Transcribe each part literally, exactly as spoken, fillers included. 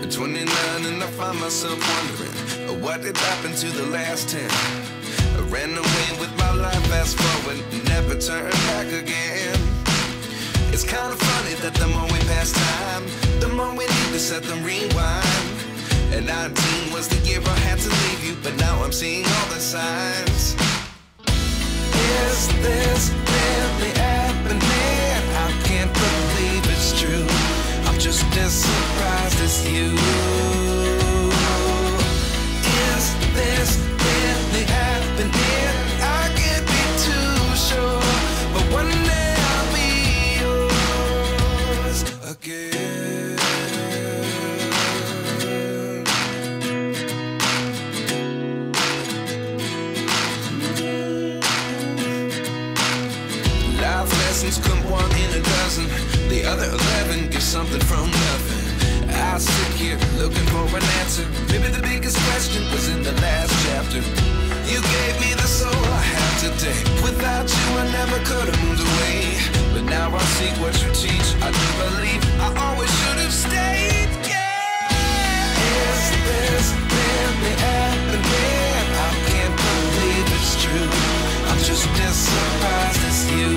twenty-nine and I find myself wondering, uh, what did happen to the last ten? I ran away with my life, fast forward, never turn back again. It's kind of funny that the more we pass time, the more we need to set them rewind. And nineteen was the year I had to leave you, but now I'm seeing all the signs. Is this really happening? I can't believe it's true. I'm just as surprised as you. Is this really happening? I can't be too sure, but one day I'll be yours again. Life lessons come one in a dozen. The other eleven get something from nothing. I sit here looking for an answer. Maybe the biggest question was in the last chapter. You gave me the soul I have today. Without you I never could have moved away. But now I see what you teach. I do believe I always should have stayed. Yeah. Is this really happening? I can't believe it's true. I'm just as surprised as you.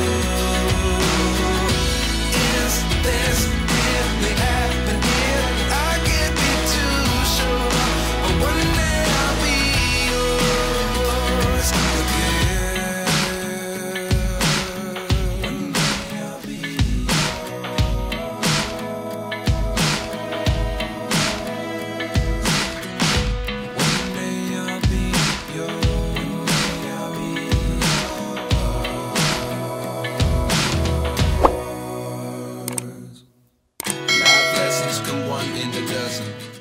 Is this really happening? I can't be too sure, but one day I'll be yours again. One day I'll be yours. One day I'll be yours. I'll be yours. Life lessons come one in a dozen.